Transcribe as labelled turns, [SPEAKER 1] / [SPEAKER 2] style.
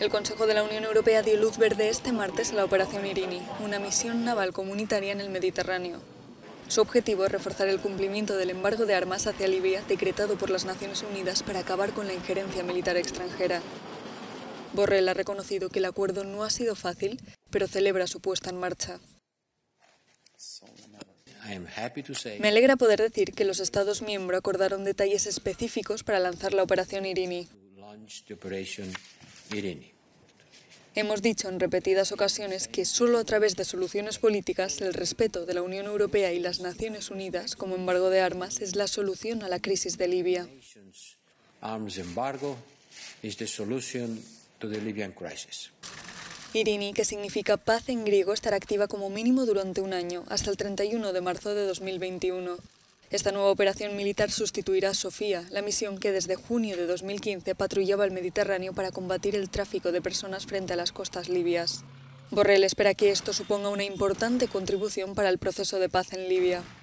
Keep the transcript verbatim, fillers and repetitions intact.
[SPEAKER 1] El Consejo de la Unión Europea dio luz verde este martes a la Operación Irini, una misión naval comunitaria en el Mediterráneo. Su objetivo es reforzar el cumplimiento del embargo de armas hacia Libia decretado por las Naciones Unidas para acabar con la injerencia militar extranjera. Borrell ha reconocido que el acuerdo no ha sido fácil, pero celebra su puesta en marcha. Me alegra poder decir que los Estados miembros acordaron detalles específicos para lanzar la Operación Irini. Hemos dicho en repetidas ocasiones que solo a través de soluciones políticas el respeto de la Unión Europea y las Naciones Unidas como embargo de armas es la solución a la crisis de Libia. Irini, que significa paz en griego, estará activa como mínimo durante un año, hasta el treinta y uno de marzo de dos mil veintiuno. Esta nueva operación militar sustituirá a Sofía, la misión que desde junio de dos mil quince patrullaba el Mediterráneo para combatir el tráfico de personas frente a las costas libias. Borrell espera que esto suponga una importante contribución para el proceso de paz en Libia.